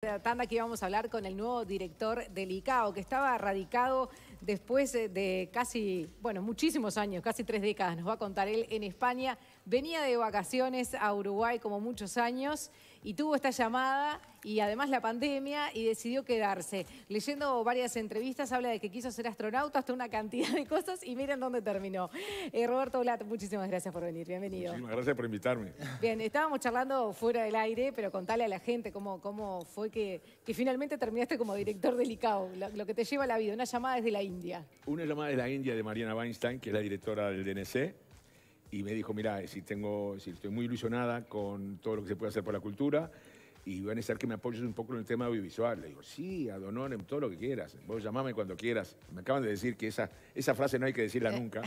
esta tanda que íbamos a hablar con el nuevo director del ICAO, que estaba radicado después de casi, bueno, muchísimos años, casi 3 décadas, nos va a contar él, en España. Venía de vacaciones a Uruguay como muchos años y tuvo esta llamada y además la pandemia y decidió quedarse. Leyendo varias entrevistas habla de que quiso ser astronauta, hasta una cantidad de cosas y miren dónde terminó. Roberto Blatt, muchísimas gracias por venir, bienvenido. Muchísimas gracias por invitarme. Bien, estábamos charlando fuera del aire, pero contale a la gente cómo fue que finalmente terminaste como director del ICAO, lo que te lleva a la vida, una llamada desde la India. Una llamada de la India de Mariana Weinstein, que es la directora del DNC, y me dijo, mira, estoy muy ilusionada con todo lo que se puede hacer por la cultura y van a necesitar que me apoyes un poco en el tema audiovisual. Le digo, sí, ad honorem, todo lo que quieras. Vos llamame cuando quieras. Me acaban de decir que esa frase no hay que decirla nunca.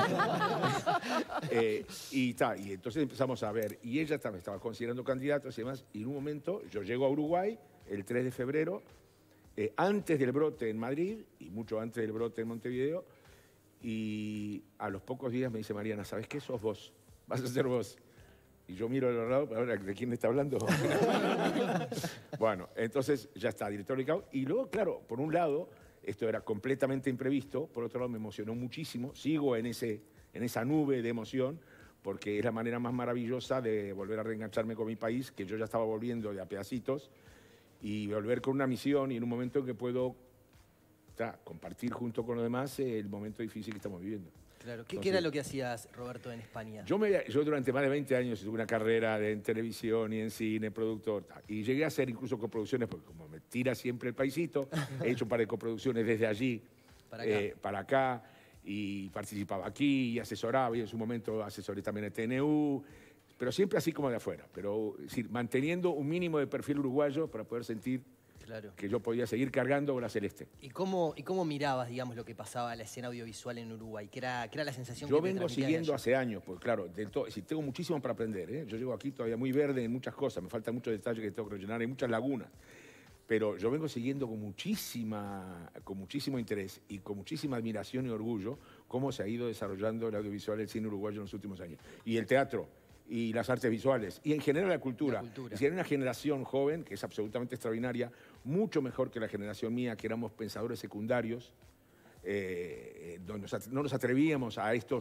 Y entonces empezamos a ver. Y ella estaba considerando candidatos y demás. Y en un momento yo llego a Uruguay el 3 de febrero, antes del brote en Madrid y mucho antes del brote en Montevideo. Y a los pocos días me dice Mariana, ¿sabes qué? Sos vos. Vas a ser vos. Y yo miro al lado, ahora, ¿de quién está hablando? Bueno, entonces ya está, director de ICAO. Y luego, claro, por un lado, esto era completamente imprevisto. Por otro lado, me emocionó muchísimo. Sigo en esa nube de emoción, porque es la manera más maravillosa de volver a reengancharme con mi país, que yo ya estaba volviendo de a pedacitos, y volver con una misión y en un momento en que puedo compartir junto con los demás el momento difícil que estamos viviendo. Claro. ¿Qué era lo que hacías, Roberto, en España? Yo durante más de 20 años tuve una carrera en televisión y en cine, productor, y llegué a hacer incluso coproducciones, porque como me tira siempre el paisito, he hecho un par de coproducciones desde allí para acá, y participaba aquí y asesoraba, y en su momento asesoré también el TNU, pero siempre así como de afuera, pero es decir, manteniendo un mínimo de perfil uruguayo para poder sentir que yo podía seguir cargando con la celeste. ¿Y cómo mirabas, digamos, lo que pasaba a la escena audiovisual en Uruguay? ¿Qué era la sensación yo que te vengo transmitía siguiendo hace años, porque claro, tengo muchísimo para aprender, ¿eh? Yo llego aquí todavía muy verde en muchas cosas, me faltan muchos detalles que tengo que rellenar, hay muchas lagunas. Pero yo vengo siguiendo con muchísimo interés y con muchísima admiración y orgullo cómo se ha ido desarrollando el audiovisual del cine uruguayo en los últimos años. Y el teatro, y las artes visuales, y en general la cultura. Es decir, hay una generación joven que es absolutamente extraordinaria, mucho mejor que la generación mía, que éramos pensadores secundarios, donde no nos atrevíamos a esta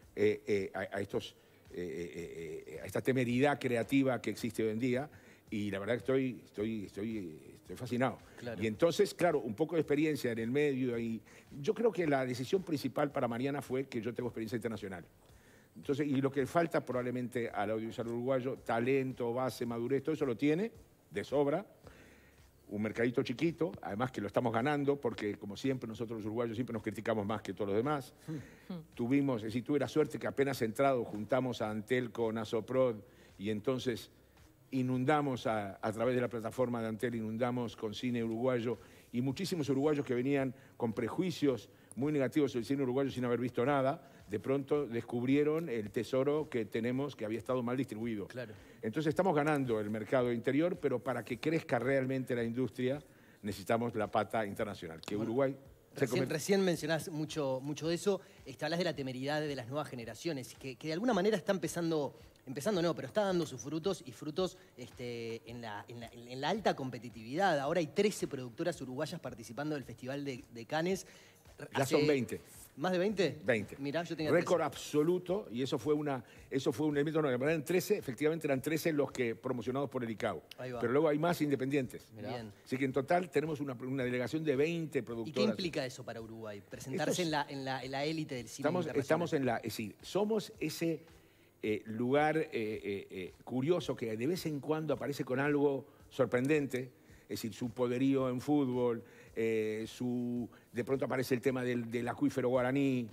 temeridad creativa que existe hoy en día, y la verdad que estoy fascinado. Claro. Y entonces, claro, un poco de experiencia en el medio, y yo creo que la decisión principal para Mariana fue que yo tengo experiencia internacional. Entonces, y lo que falta probablemente al audiovisual uruguayo, talento, base, madurez, todo eso lo tiene de sobra. Un mercadito chiquito, además que lo estamos ganando, porque como siempre nosotros los uruguayos siempre nos criticamos más que todos los demás. Tuvimos, es decir, tuve la suerte que apenas entrado juntamos a Antel con Asoprod y entonces inundamos a través de la plataforma de Antel, inundamos con cine uruguayo y muchísimos uruguayos que venían con prejuicios muy negativos sobre el cine uruguayo sin haber visto nada, de pronto descubrieron el tesoro que tenemos, que había estado mal distribuido. Claro. Entonces estamos ganando el mercado interior, pero para que crezca realmente la industria necesitamos la pata internacional, que Uruguay... Recién mencionás mucho de eso, hablas de la temeridad de las nuevas generaciones, que de alguna manera está empezando no, pero está dando sus frutos y frutos en la alta competitividad. Ahora hay 13 productoras uruguayas participando del Festival de Cannes. Ya son 20. ¿Más de 20? 20. Mirá, yo tenía récord absoluto, y eso fue un elemento, no, eran 13, efectivamente eran 13 los que promocionados por el ICAO. Pero luego hay más independientes. Bien. Así que en total tenemos una delegación de 20 productoras. ¿Y qué implica eso para Uruguay? Presentarse en la élite del cine estamos es decir, somos ese lugar curioso que de vez en cuando aparece con algo sorprendente, es decir, su poderío en fútbol, de pronto aparece el tema del acuífero guaraní,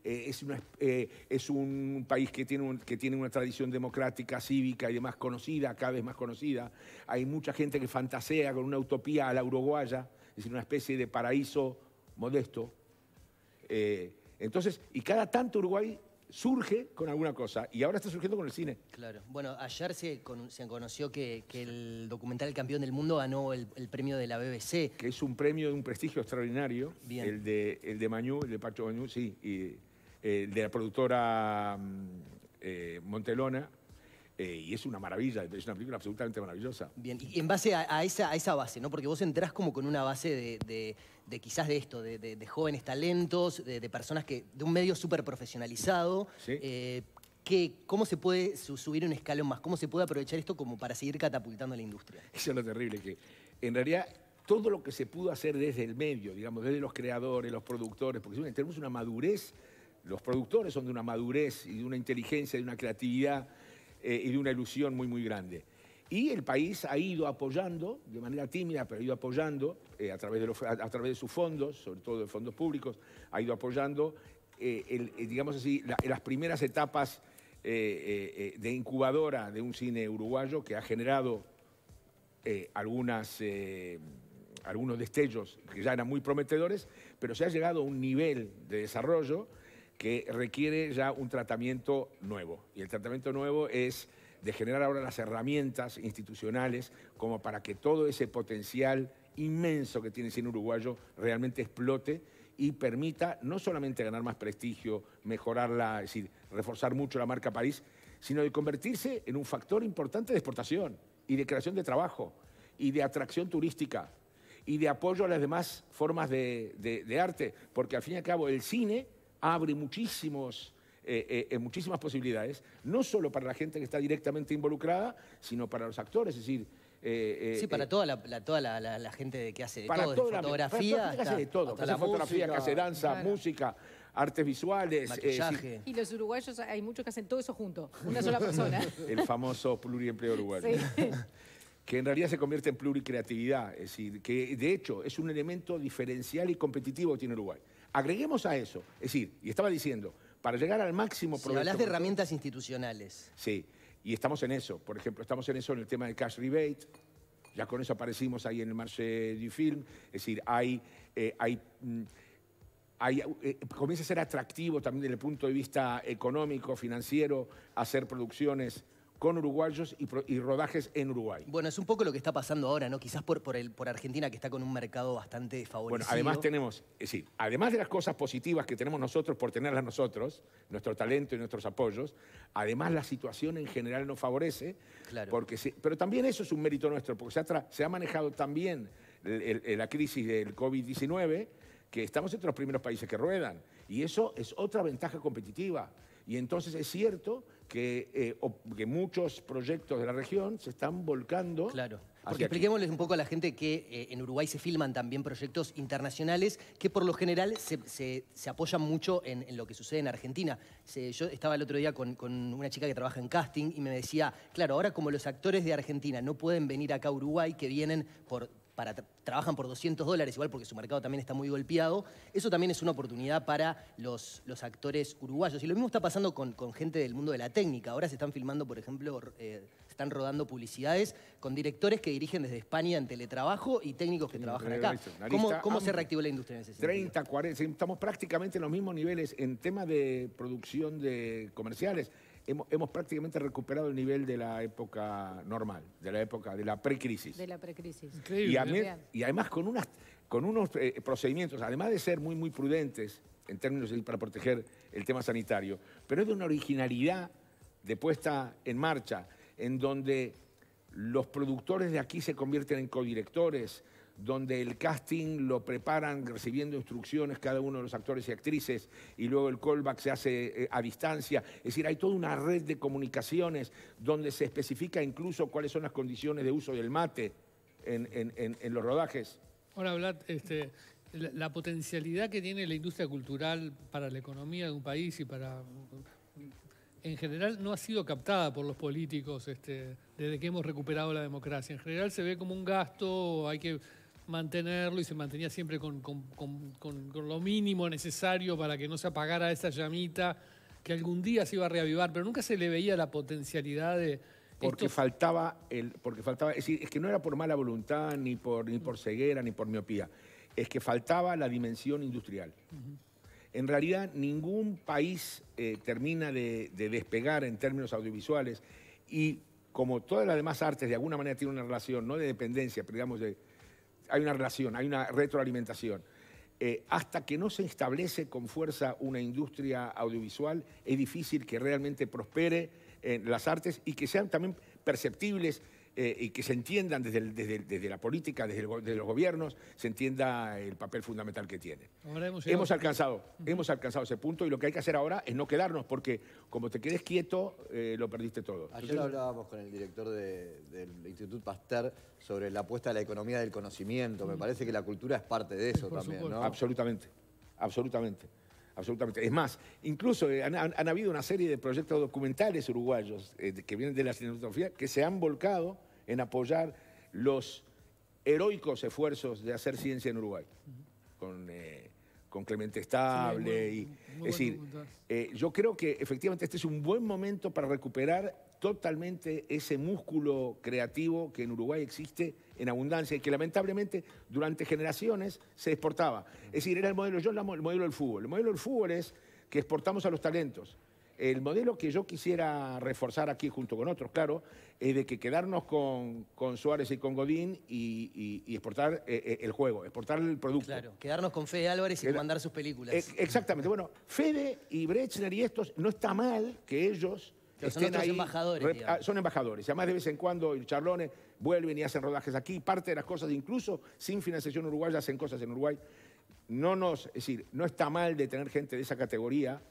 es un país que tiene una tradición democrática, cívica y demás conocida, cada vez más conocida. Hay mucha gente que fantasea con una utopía a la uruguaya, es decir, una especie de paraíso modesto. Entonces, y cada tanto Uruguay surge con alguna cosa, y ahora está surgiendo con el cine. Claro. Bueno, ayer se conoció que el documental El Campeón del Mundo ganó el premio de la BBC. Que es un premio de un prestigio extraordinario. Bien. El de Mañú, el de Pacho Mañú, sí, y el de la productora Montelona. y es una maravilla, es una película absolutamente maravillosa. Bien, y en base a esa base, ¿no? Porque vos entrás como con una base de quizás de esto, de jóvenes talentos, de personas de un medio súper profesionalizado. Sí. ¿Cómo se puede subir un escalón más? ¿Cómo se puede aprovechar esto como para seguir catapultando la industria? Eso es lo terrible, que en realidad todo lo que se pudo hacer desde el medio, digamos, desde los creadores, los productores, porque tenemos una madurez, los productores son de una madurez y de una inteligencia, de una creatividad y de una ilusión muy, muy grande. Y el país ha ido apoyando, de manera tímida, pero ha ido apoyando a través de sus fondos, sobre todo de fondos públicos, ha ido apoyando, digamos así, las primeras etapas de incubadora de un cine uruguayo que ha generado algunos destellos que ya eran muy prometedores, pero se ha llegado a un nivel de desarrollo que requiere ya un tratamiento nuevo. Y el tratamiento nuevo es de generar ahora las herramientas institucionales como para que todo ese potencial inmenso que tiene el cine uruguayo realmente explote y permita no solamente ganar más prestigio, mejorarla, es decir, reforzar mucho la marca París, sino de convertirse en un factor importante de exportación y de creación de trabajo y de atracción turística y de apoyo a las demás formas de arte, porque al fin y al cabo el cine abre muchísimas posibilidades, no solo para la gente que está directamente involucrada, sino para los actores, es decir... sí, para toda la gente que hace de para todo, toda de fotografía, para que hace de todo, que hace fotografía, que hace danza, claro, música, artes visuales. maquillaje. Y los uruguayos, hay muchos que hacen todo eso junto, una sola persona. El famoso pluriempleo uruguayo. Sí. Que en realidad se convierte en pluricreatividad, es decir, que de hecho es un elemento diferencial y competitivo que tiene Uruguay. Agreguemos a eso, es decir, y estaba diciendo, para llegar al máximo Si provecho... hablas de herramientas institucionales. Sí, y estamos en eso. Por ejemplo, estamos en eso en el tema del cash rebate. Ya con eso aparecimos ahí en el marché du film. Es decir, comienza a ser atractivo también desde el punto de vista económico, financiero, hacer producciones con uruguayos y rodajes en Uruguay. Bueno, es un poco lo que está pasando ahora, ¿no? Quizás por Argentina, que está con un mercado bastante favorecido. Bueno, además tenemos, es decir, además de las cosas positivas que tenemos nosotros por tenerlas nosotros, nuestro talento y nuestros apoyos, además la situación en general nos favorece, claro, porque pero también eso es un mérito nuestro, porque se ha manejado también la crisis del COVID-19, que estamos entre los primeros países que ruedan, y eso es otra ventaja competitiva. Y entonces es cierto que muchos proyectos de la región se están volcando. Claro. Porque expliquémosles un poco a la gente que en Uruguay se filman también proyectos internacionales que por lo general se apoyan mucho en lo que sucede en Argentina. Yo estaba el otro día con una chica que trabaja en casting y me decía, claro, ahora como los actores de Argentina no pueden venir acá a Uruguay, que vienen trabajan por $200, igual porque su mercado también está muy golpeado, eso también es una oportunidad para los actores uruguayos. Y lo mismo está pasando con gente del mundo de la técnica. Ahora se están filmando, por ejemplo, se están rodando publicidades con directores que dirigen desde España en teletrabajo y técnicos que trabajan acá. ¿Cómo se reactivó la industria en ese sentido? 30, 40, estamos prácticamente en los mismos niveles en tema de producción de comerciales. Hemos prácticamente recuperado el nivel de la época normal, de la precrisis. De la precrisis. Y además con unos procedimientos, además de ser muy, muy prudentes en términos para proteger el tema sanitario, pero es de una originalidad de puesta en marcha, en donde los productores de aquí se convierten en codirectores, donde el casting lo preparan recibiendo instrucciones cada uno de los actores y actrices y luego el callback se hace a distancia. Es decir, hay toda una red de comunicaciones donde se especifica incluso cuáles son las condiciones de uso del mate en los rodajes. Ahora, Vlad, la potencialidad que tiene la industria cultural para la economía de un país y en general no ha sido captada por los políticos desde que hemos recuperado la democracia. En general se ve como un gasto, hay que mantenerlo y se mantenía siempre con lo mínimo necesario para que no se apagara esa llamita que algún día se iba a reavivar, pero nunca se le veía la potencialidad de... Porque faltaba, es decir, es que no era por mala voluntad, ni por ceguera, ni por miopía, es que faltaba la dimensión industrial. En realidad, ningún país termina de despegar en términos audiovisuales y como todas las demás artes de alguna manera tienen una relación, no de dependencia, pero digamos hay una relación, hay una retroalimentación. Hasta que no se establece con fuerza una industria audiovisual, es difícil que realmente prospere en las artes y que sean también perceptibles y que se entiendan desde la política, desde los gobiernos, se entienda el papel fundamental que tiene. Hemos alcanzado ese punto y lo que hay que hacer ahora es no quedarnos, porque como te quedes quieto, lo perdiste todo. Ayer hablábamos con el director del Instituto Pasteur sobre la apuesta a la economía del conocimiento. Me parece que la cultura es parte de eso también, ¿no? Absolutamente, absolutamente. Absolutamente. Es más, incluso han habido una serie de proyectos documentales uruguayos que vienen de la cinematografía que se han volcado en apoyar los heroicos esfuerzos de hacer ciencia en Uruguay. Con Clemente Estable. Es decir, yo creo que efectivamente este es un buen momento para recuperar totalmente ese músculo creativo que en Uruguay existe en abundancia y que lamentablemente durante generaciones se exportaba. Es decir, era el modelo del fútbol. El modelo del fútbol es que exportamos a los talentos. El modelo que yo quisiera reforzar aquí junto con otros, claro, es de que quedarnos con Suárez y con Godín y exportar el juego, exportar el producto. Claro, quedarnos con Fede Álvarez y mandar sus películas. Exactamente. Bueno, Fede y Brechner y estos, no está mal que ellos estén ahí. Embajadores, son embajadores. Y además de vez en cuando el Charlones vuelven y hacen rodajes aquí. Parte de las cosas, incluso sin financiación uruguaya, hacen cosas en Uruguay. Es decir, no está mal de tener gente de esa categoría.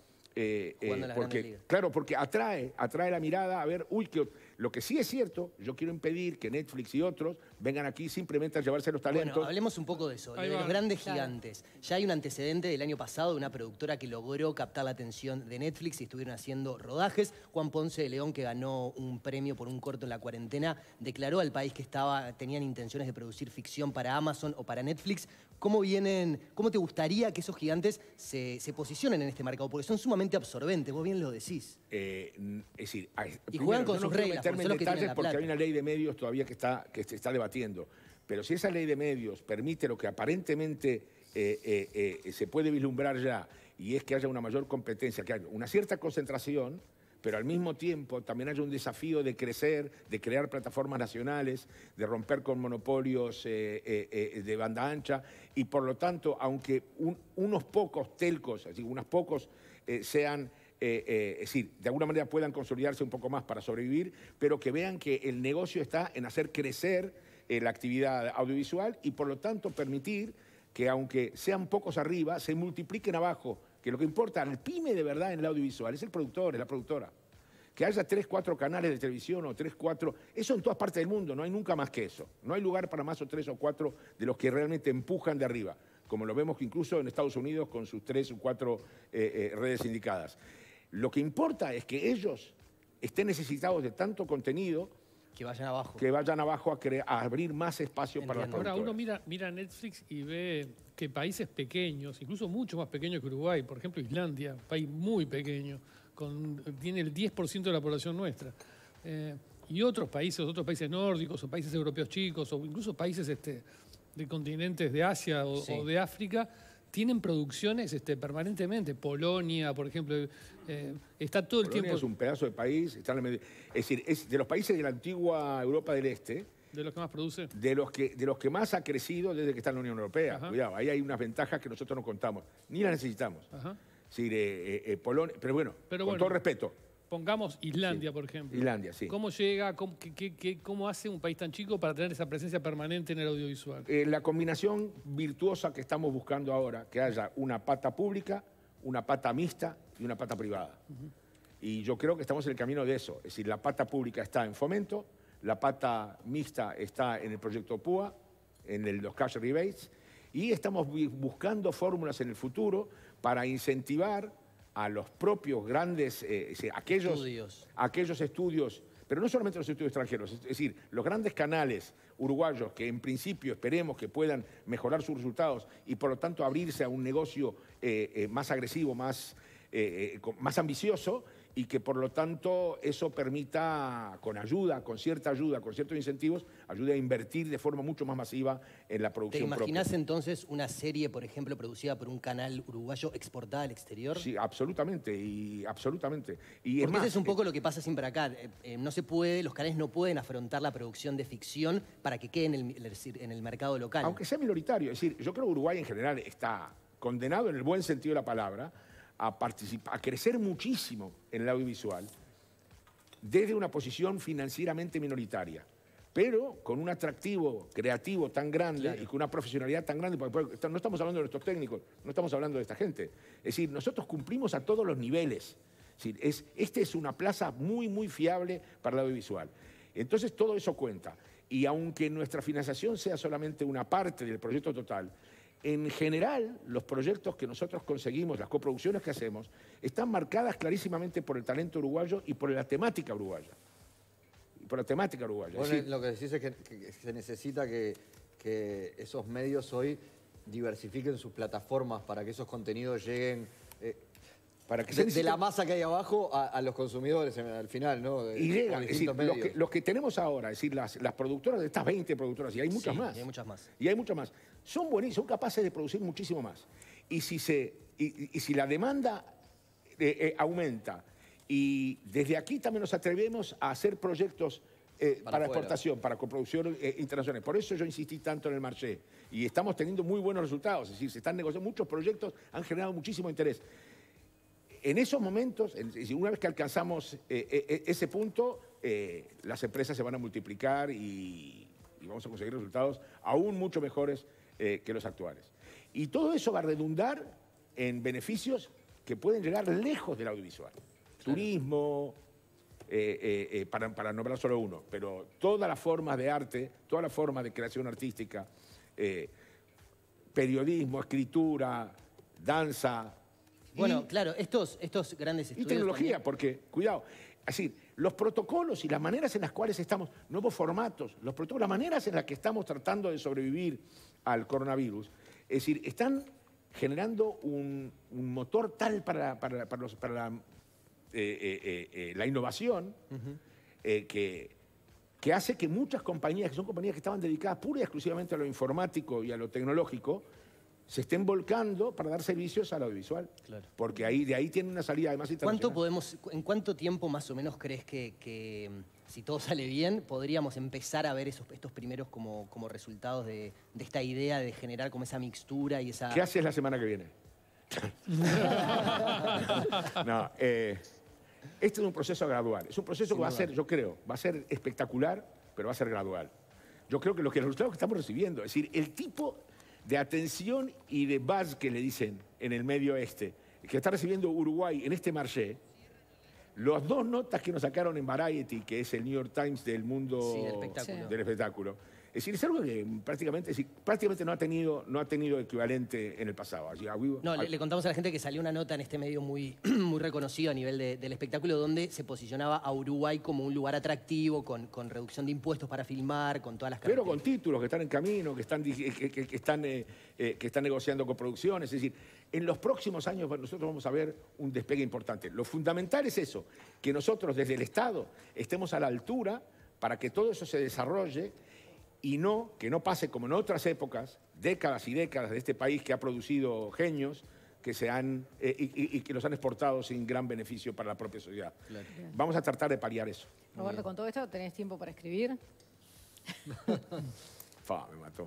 Porque atrae la mirada a ver, lo que sí es cierto, yo quiero impedir que Netflix y otros vengan aquí simplemente a llevarse los talentos. Bueno, hablemos un poco de eso, de los grandes gigantes. Ya hay un antecedente del año pasado de una productora que logró captar la atención de Netflix y estuvieron haciendo rodajes. Juan Ponce de León, que ganó un premio por un corto en la cuarentena, declaró al país que tenían intenciones de producir ficción para Amazon o para Netflix. ¿Cómo te gustaría que esos gigantes se posicionen en este mercado? Porque son sumamente absorbentes, vos bien lo decís. Es decir, y juegan con sus reglas, porque hay una ley de medios todavía que se está debatiendo. Pero si esa ley de medios permite lo que aparentemente se puede vislumbrar ya, y es que haya una mayor competencia, que haya una cierta concentración, pero al mismo tiempo también haya un desafío de crecer, de crear plataformas nacionales, de romper con monopolios de banda ancha, y por lo tanto, aunque unos pocos telcos, así, unos pocos sean, es decir, de alguna manera puedan consolidarse un poco más para sobrevivir, pero que vean que el negocio está en hacer crecer la actividad audiovisual y por lo tanto permitir que aunque sean pocos arriba, se multipliquen abajo, que lo que importa al pyme de verdad en el audiovisual es el productor, es la productora. Que haya 3, 4 canales de televisión o 3, 4, eso en todas partes del mundo, no hay nunca más que eso. No hay lugar para más o 3 o 4 de los que realmente empujan de arriba, como lo vemos incluso en Estados Unidos con sus 3 o 4 redes sindicadas. Lo que importa es que ellos estén necesitados de tanto contenido que vayan abajo. Que vayan abajo a abrir más espacio para las productoras. Ahora uno mira Netflix y ve que países pequeños, incluso mucho más pequeños que Uruguay, por ejemplo Islandia, un país muy pequeño, tiene el 10% de la población nuestra. Y otros países nórdicos o países europeos chicos o incluso países de continentes de Asia o de África, tienen producciones permanentemente. Polonia, por ejemplo, está todo el tiempo... es un pedazo de país, es decir, es de los países de la antigua Europa del Este. ¿De los que más produce? De los que más ha crecido desde que está en la Unión Europea. Ajá. Cuidado, ahí hay unas ventajas que nosotros no contamos, ni las necesitamos. Ajá. Es decir, Polonia, pero bueno, con todo respeto. Pongamos Islandia, por ejemplo. Islandia, sí. ¿Cómo llega, cómo hace un país tan chico para tener esa presencia permanente en el audiovisual? La combinación virtuosa que estamos buscando ahora, que haya una pata pública, una pata mixta y una pata privada. Y yo creo que estamos en el camino de eso. Es decir, la pata pública está en Fomento, la pata mixta está en el proyecto PUA, en los cash rebates, y estamos buscando fórmulas en el futuro para incentivar a los propios grandes, aquellos estudios, pero no solamente los estudios extranjeros, es decir, los grandes canales uruguayos que en principio esperemos que puedan mejorar sus resultados y por lo tanto abrirse a un negocio más agresivo, más ambicioso, y que por lo tanto eso permita, con ciertos incentivos, ayude a invertir de forma mucho más masiva en la producción propia. ¿Te imaginás entonces una serie, por ejemplo, producida por un canal uruguayo exportada al exterior? Sí, absolutamente, absolutamente. Porque ese es un poco lo que pasa siempre acá. No se puede, los canales no pueden afrontar la producción de ficción para que quede en el mercado local. Aunque sea minoritario. Es decir, yo creo que Uruguay en general está condenado en el buen sentido de la palabra a crecer muchísimo en el audiovisual, desde una posición financieramente minoritaria, pero con un atractivo creativo tan grande y con una profesionalidad tan grande, porque no estamos hablando de nuestros técnicos, no estamos hablando de esta gente. Es decir, nosotros cumplimos a todos los niveles. Es decir, esta es una plaza muy, muy fiable para el audiovisual. Entonces, todo eso cuenta. Y aunque nuestra financiación sea solamente una parte del proyecto total, en general, los proyectos que nosotros conseguimos, las coproducciones que hacemos, están marcadas clarísimamente por el talento uruguayo y por la temática uruguaya. Por la temática uruguaya. Bueno, lo que decís es que se necesita que esos medios hoy diversifiquen sus plataformas para que esos contenidos lleguen para que de la masa que hay abajo a los consumidores al final, ¿no? Y llegan, es decir, los que tenemos ahora, es decir, las productoras de estas 20 productoras, y hay muchas más. Y hay muchas más. Y hay muchas más. Son buenísimas, son capaces de producir muchísimo más. Y si la demanda aumenta, y desde aquí también nos atrevemos a hacer proyectos para exportación, para coproducción internacional. Por eso yo insistí tanto en el marché. Y estamos teniendo muy buenos resultados. Es decir, se están negociando muchos proyectos, han generado muchísimo interés. En esos momentos, una vez que alcanzamos ese punto, las empresas se van a multiplicar y vamos a conseguir resultados aún mucho mejores que los actuales. Y todo eso va a redundar en beneficios que pueden llegar lejos del audiovisual. Turismo, para nombrar solo uno, pero todas las formas de arte, todas las formas de creación artística, periodismo, escritura, danza. Bueno, claro, estos grandes estudios... Y tecnología, también... porque, cuidado, así, los protocolos y las maneras en las cuales estamos, nuevos formatos, los protocolos, las maneras en las que estamos tratando de sobrevivir al coronavirus, es decir, están generando un motor tal para la innovación que hace que muchas compañías, que son compañías que estaban dedicadas pura y exclusivamente a lo informático y a lo tecnológico, se estén volcando para dar servicios al audiovisual. Claro. Porque de ahí tiene una salida además internacional. ¿En cuánto tiempo más o menos crees que si todo sale bien, podríamos empezar a ver estos primeros como resultados de esta idea de generar como esa mixtura y esa... ¿Qué haces la semana que viene? No, este es un proceso gradual. Es un proceso que va a ser, yo creo, va a ser espectacular, pero va a ser gradual. Yo creo que los resultados que estamos recibiendo, es decir, el tipo de atención y de buzz que le dicen en el medio que está recibiendo Uruguay en este marché, los dos notas que nos sacaron en Variety, que es el New York Times del mundo del espectáculo. Es decir, es algo que prácticamente no ha tenido equivalente en el pasado. No, le contamos a la gente que salió una nota en este medio muy, muy reconocido a nivel del espectáculo, donde se posicionaba a Uruguay como un lugar atractivo, con reducción de impuestos para filmar, con todas las características. Pero con títulos que están en camino, que están negociando con producciones. Es decir, en los próximos años nosotros vamos a ver un despegue importante. Lo fundamental es eso, que nosotros desde el Estado estemos a la altura para que todo eso se desarrolle y que no pase como en otras épocas, décadas y décadas de este país que ha producido genios que y que los han exportado sin gran beneficio para la propia sociedad. Claro. Vamos a tratar de paliar eso. Roberto, con todo esto, ¿tenés tiempo para escribir? Me mató.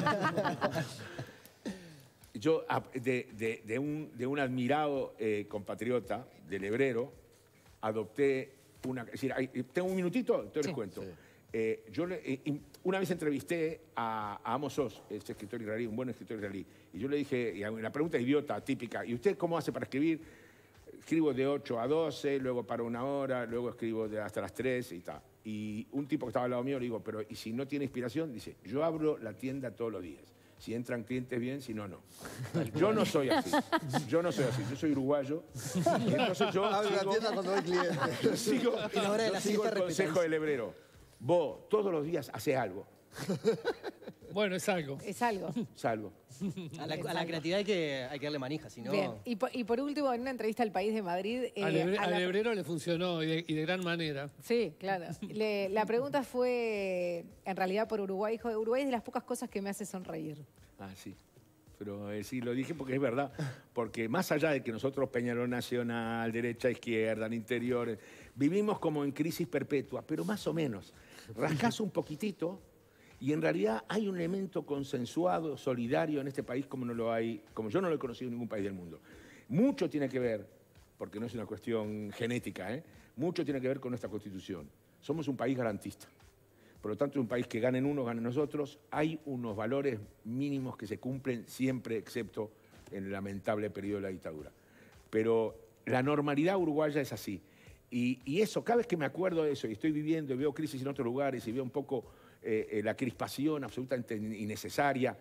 Yo, de un admirado compatriota del Hebrero, adopté es decir, tengo un minutito, entonces les cuento. Sí. Yo una vez entrevisté a Amos Oz, este escritor israelí, un buen escritor israelí, y yo le dije, y la pregunta idiota, típica, ¿y usted cómo hace para escribir? Escribo de 8 a 12, luego paro 1 hora, luego escribo hasta las 3 y tal. Y un tipo que estaba al lado mío le digo, pero ¿y si no tiene inspiración? Dice, yo abro la tienda todos los días. Si entran clientes bien, si no, no. Yo no soy así. Yo no soy así. Yo soy uruguayo. Y entonces yo abro la tienda cuando hay clientes. Yo sigo el consejo del hebrero. Vos todos los días haces algo. Bueno, es algo. Es algo. Es algo. A la creatividad hay que darle manija, si no... Bien. Y por último, en una entrevista al País de Madrid... al hebrero le funcionó y de gran manera. Sí, claro. La pregunta fue, en realidad, por Uruguay. Dijo, Uruguay es de las pocas cosas que me hace sonreír. Ah, sí. Pero sí, lo dije porque es verdad. Porque más allá de que nosotros, Peñarol Nacional, derecha, izquierda, al interior, vivimos como en crisis perpetua, pero más o menos. Rascás un poquitito y en realidad hay un elemento consensuado, solidario en este país como yo no lo he conocido en ningún país del mundo. Mucho tiene que ver, porque no es una cuestión genética, mucho tiene que ver con nuestra Constitución. Somos un país garantista. Por lo tanto, es un país que ganen unos, ganen nosotros. Hay unos valores mínimos que se cumplen siempre, excepto en el lamentable periodo de la dictadura. Pero la normalidad uruguaya es así. Y eso, cada vez que me acuerdo de eso, y estoy viviendo, y veo crisis en otros lugares, y veo un poco la crispación absolutamente innecesaria,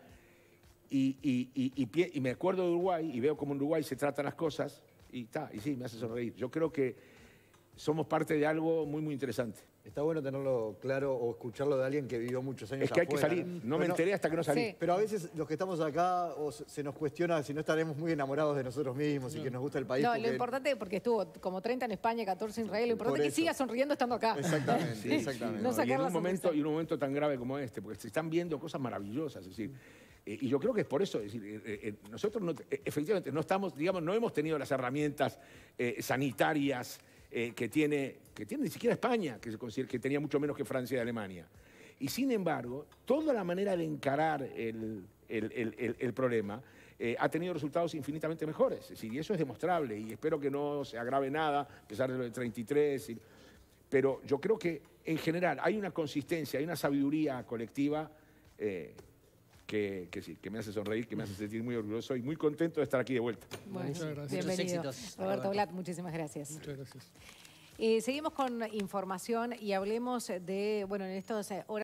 y me acuerdo de Uruguay, y veo cómo en Uruguay se tratan las cosas, y sí, me hace sonreír. Yo creo que somos parte de algo muy, muy interesante. Está bueno tenerlo claro o escucharlo de alguien que vivió muchos años Es que hay afuera. que salir. No me enteré hasta que no salí. Sí. Pero a veces los que estamos acá se nos cuestiona si no estaremos muy enamorados de nosotros mismos y que nos gusta el país. No, porque... lo importante, porque estuvo como 30 en España, 14 en Israel, lo importante es que siga sonriendo estando acá. Exactamente, Sí. exactamente. No Y sacar en la un momento, sonrisa. y en un momento tan grave como este, porque se están viendo cosas maravillosas, es decir, y yo creo que es por eso, es decir, nosotros efectivamente no estamos, digamos, no hemos tenido las herramientas sanitarias que tiene ni siquiera España, que tenía mucho menos que Francia y Alemania. Y sin embargo, toda la manera de encarar el problema ha tenido resultados infinitamente mejores. Es decir, y eso es demostrable, y espero que no se agrave nada, a pesar de lo de 33. Pero yo creo que, en general, hay una consistencia, hay una sabiduría colectiva que sí, que me hace sonreír, que me hace sentir muy orgulloso y muy contento de estar aquí de vuelta. Bueno, Muchas gracias. bienvenido. Muchos éxitos. Roberto Blatt, muchísimas gracias. Muchas gracias. Seguimos con información y hablemos de, bueno, en estas horas